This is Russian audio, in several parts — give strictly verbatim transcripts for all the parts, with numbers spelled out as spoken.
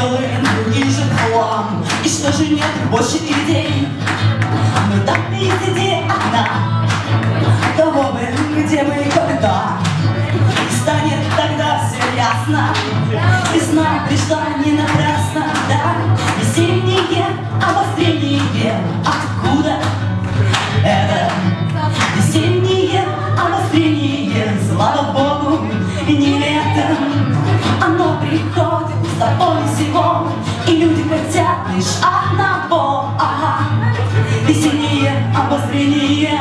делаем и же хлам. И что же нет больше идей? Но так есть идея одна. Кого бы, где мы и когда. И станет тогда все ясно. Весна пришла не напрасно, да. Весеннее обострение. Откуда это? Весеннее обострение, слава Богу, не летом. Оно приходит с тобой всего, и люди хотят лишь одного. Ага. Весеннее обострение.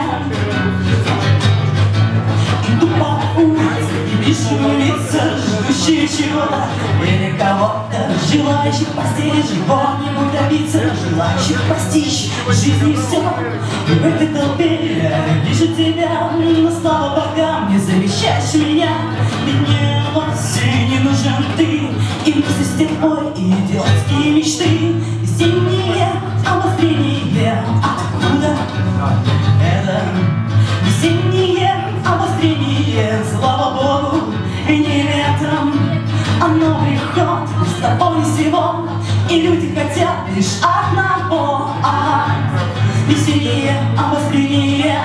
Иду по улице и вижу лица, ждущие чего-то или кого-то, желающих постичь, чего-нибудь добиться, желающих постичь в жизни все. И в этой толпе я вижу тебя, но слава богам не замещаешь меня. Ведь мне вовсе не нужен ты, и вместе с тобой идиотские мечты. Весеннее обострение. Откуда это? Весеннее обострение, слава Богу, не летом. Оно приходит с тобой всего, и люди хотят лишь одного. Ага. Весеннее обострение.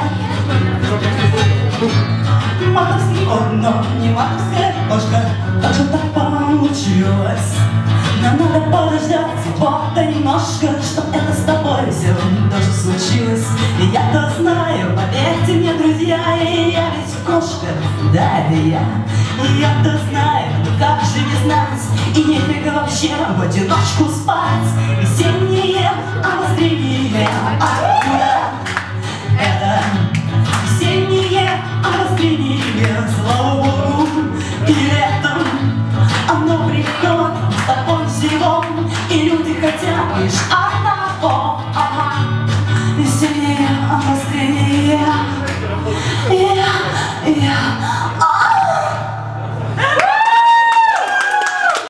Матовский он, но не матовская кошка. Так же так получилось. Нам надо подождать всего-то немножко, чтоб это с тобой все тоже случилось. И я-то знаю, поверьте мне, друзья, и я ведь кошка, да, это я. И я-то знаю, ну как же без нас, и нефига вообще в одиночку спать. Весеннее обострение. Откуда это? Весеннее обострение, слава Богу, и летом оно приходит с тобой всего, и люди хотят лишь